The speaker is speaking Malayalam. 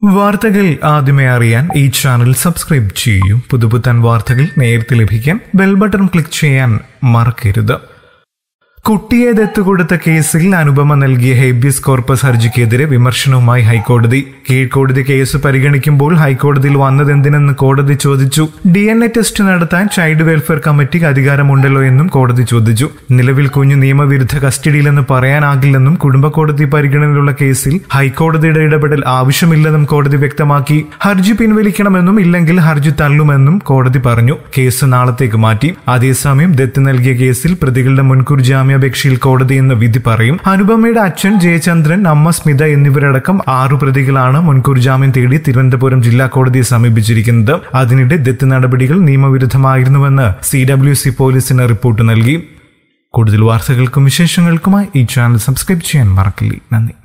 വാർത്തകൾ ആദ്യമേ അറിയാൻ ഈ ചാനൽ സബ്സ്ക്രൈബ് ചെയ്യൂ. പുതുപുത്തൻ വാർത്തകൾ നേരത്തെ ലഭിക്കാൻ ബെൽ ബട്ടൺ ക്ലിക്ക് ചെയ്യാൻ മറക്കരുത്. കുട്ടിയെ ദത്തുകൊടുത്ത കേസിൽ അനുപമ നൽകിയ ഹേബിയസ് കോർപ്പസ് ഹർജിക്കെതിരെ വിമർശനവുമായി ഹൈക്കോടതി. കീഴ്ക്കോടതി കേസ് പരിഗണിക്കുമ്പോൾ ഹൈക്കോടതിയിൽ വന്നതെന്തിനെന്ന് കോടതി ചോദിച്ചു. DNA ടെസ്റ്റ് നടത്താൻ ചൈൽഡ് വെൽഫെയർ കമ്മിറ്റിക്ക് അധികാരമുണ്ടല്ലോ എന്നും കോടതി ചോദിച്ചു. നിലവിൽ കുഞ്ഞു നിയമവിരുദ്ധ കസ്റ്റഡിയിലെന്ന് പറയാനാകില്ലെന്നും കുടുംബ കോടതി പരിഗണനയിലുള്ള കേസിൽ ഹൈക്കോടതിയുടെ ഇടപെടൽ ആവശ്യമില്ലെന്നും കോടതി വ്യക്തമാക്കി. ഹർജി പിൻവലിക്കണമെന്നും ഇല്ലെങ്കിൽ ഹർജി തള്ളുമെന്നും കോടതി പറഞ്ഞു. കേസ് നാളത്തേക്ക് മാറ്റി. അതേസമയം ദത്ത് നൽകിയ കേസിൽ പ്രതികളുടെ മുൻകൂർ ജാമ്യാപേക്ഷയിൽ കോടതി ഇന്ന് വിധി പറയും. അനുപമയുടെ അച്ഛൻ ജയചന്ദ്രൻ, അമ്മ സ്മിത എന്നിവരടക്കം 6 പ്രതികളാണ് മുൻകൂർ ജാമ്യം തേടി തിരുവനന്തപുരം ജില്ലാ കോടതിയെ സമീപിച്ചിരിക്കുന്നത്. അതിനിടെ ദത്ത് നടപടികൾ നിയമവിരുദ്ധമായിരുന്നുവെന്ന് CWC പോലീസിന് റിപ്പോർട്ട് നൽകി. കൂടുതൽ വാർത്തകൾക്കും വിശേഷങ്ങൾക്കുമായി ഈ ചാനൽ സബ്സ്ക്രൈബ് ചെയ്യാൻ മറക്കില്ല. നന്ദി.